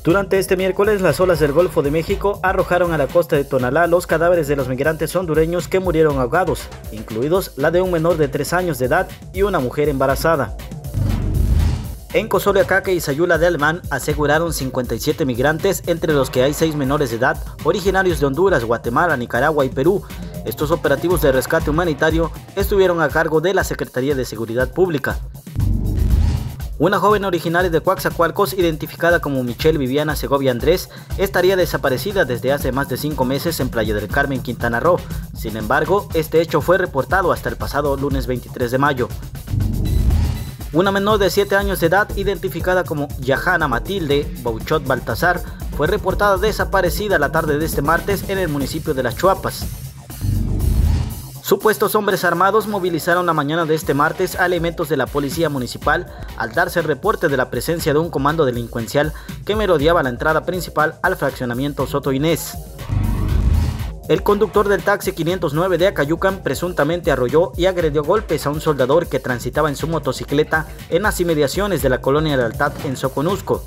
Durante este miércoles, las olas del Golfo de México arrojaron a la costa de Tonalá los cadáveres de los migrantes hondureños que murieron ahogados, incluidos la de un menor de 3 años de edad y una mujer embarazada. En Cozoleacaque y Sayula de Alemán aseguraron 57 migrantes, entre los que hay 6 menores de edad, originarios de Honduras, Guatemala, Nicaragua y Perú. Estos operativos de rescate humanitario estuvieron a cargo de la Secretaría de Seguridad Pública. Una joven originaria de Coaxacualcos, identificada como Michelle Viviana Segovia Andrés, estaría desaparecida desde hace más de 5 meses en Playa del Carmen, Quintana Roo. Sin embargo, este hecho fue reportado hasta el pasado lunes 23 de mayo. Una menor de 7 años de edad, identificada como Yahana Matilde Bouchot Baltasar, fue reportada desaparecida la tarde de este martes en el municipio de Las Chuapas. Supuestos hombres armados movilizaron la mañana de este martes a elementos de la policía municipal al darse el reporte de la presencia de un comando delincuencial que merodeaba la entrada principal al fraccionamiento Soto Inés. El conductor del taxi 509 de Acayucan presuntamente arrolló y agredió golpes a un soldador que transitaba en su motocicleta en las inmediaciones de la colonia Lealtad en Soconusco.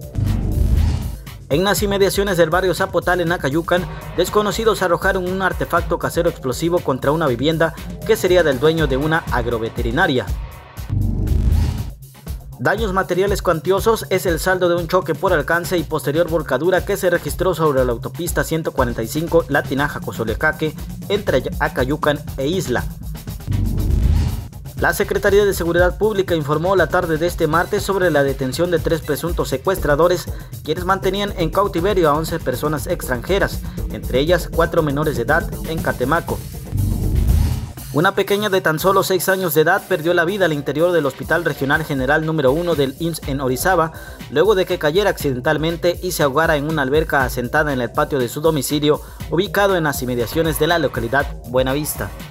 En las inmediaciones del barrio Zapotal en Acayucan, desconocidos arrojaron un artefacto casero explosivo contra una vivienda que sería del dueño de una agroveterinaria. Daños materiales cuantiosos es el saldo de un choque por alcance y posterior volcadura que se registró sobre la autopista 145 La Tinaja-Cozoleacaque entre Acayucan e Isla. La Secretaría de Seguridad Pública informó la tarde de este martes sobre la detención de 3 presuntos secuestradores, quienes mantenían en cautiverio a 11 personas extranjeras, entre ellas 4 menores de edad en Catemaco. Una pequeña de tan solo 6 años de edad perdió la vida al interior del Hospital Regional General número 1 del IMSS en Orizaba, luego de que cayera accidentalmente y se ahogara en una alberca asentada en el patio de su domicilio, ubicado en las inmediaciones de la localidad Buenavista.